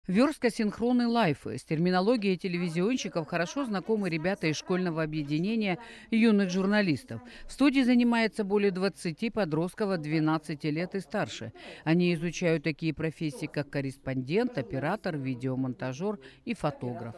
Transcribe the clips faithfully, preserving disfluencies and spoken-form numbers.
Верстка синхронный лайфы. С терминологией телевизионщиков хорошо знакомы ребята из школьного объединения юных журналистов. В студии занимается более двадцати подростков от двенадцати лет и старше. Они изучают такие профессии, как корреспондент, оператор, видеомонтажер и фотограф.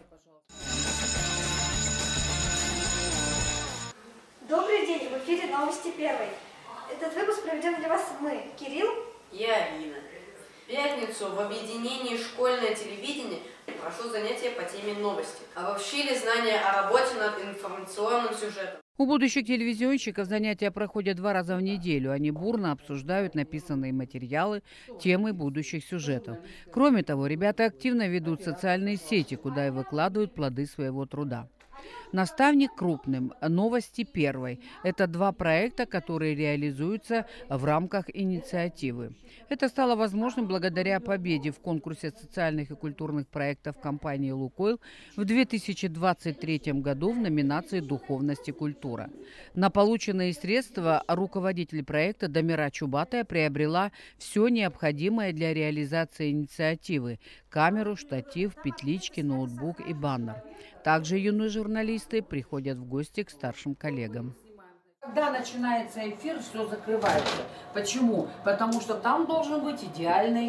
Добрый день, в эфире новости первой. Этот выпуск проведем для вас мы, Кирилл и Алина. В пятницу в объединении «Школьное телевидение» прошло занятие по теме новости. Обобщили знания о работе над информационным сюжетом. У будущих телевизионщиков занятия проходят два раза в неделю. Они бурно обсуждают написанные материалы, темы будущих сюжетов. Кроме того, ребята активно ведут социальные сети, куда и выкладывают плоды своего труда. «Наставник крупным», «Новости первой» – это два проекта, которые реализуются в рамках инициативы. Это стало возможным благодаря победе в конкурсе социальных и культурных проектов компании «Лукойл» в две тысячи двадцать третьем году в номинации «Духовность и культура». На полученные средства руководитель проекта Дамира Чубатая приобрела все необходимое для реализации инициативы – камеру, штатив, петлички, ноутбук и баннер. Также юные журналисты приходят в гости к старшим коллегам. Когда начинается эфир, все закрывается. Почему? Потому что там должен быть идеальный,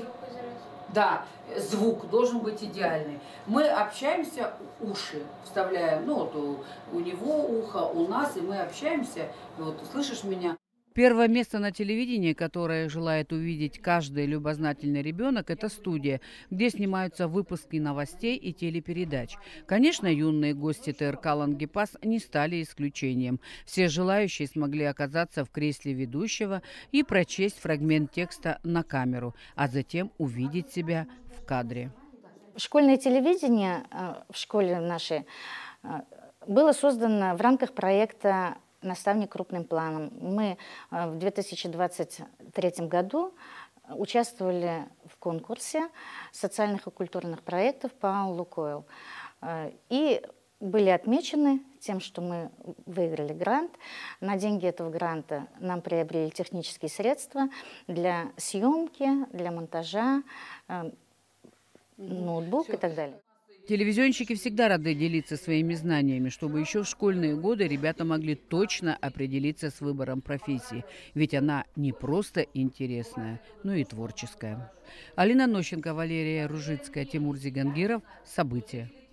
да, звук должен быть идеальный. Мы общаемся, уши вставляем, ну вот у, у него ухо, у нас, и мы общаемся. И вот слышишь меня? Первое место на телевидении, которое желает увидеть каждый любознательный ребенок, это студия, где снимаются выпуски новостей и телепередач. Конечно, юные гости ТРК «Лангепас» не стали исключением. Все желающие смогли оказаться в кресле ведущего и прочесть фрагмент текста на камеру, а затем увидеть себя в кадре. Школьное телевидение в школе нашей было создано в рамках проекта «Наставник крупным планом». Мы в две тысячи двадцать третьем году участвовали в конкурсе социальных и культурных проектов по «Лукойл». И были отмечены тем, что мы выиграли грант. На деньги этого гранта нам приобрели технические средства для съемки, для монтажа, ноутбук и так далее. Телевизионщики всегда рады делиться своими знаниями, чтобы еще в школьные годы ребята могли точно определиться с выбором профессии. Ведь она не просто интересная, но и творческая. Алина Нощенко, Валерия Ружицкая, Тимур Зигангиров. События.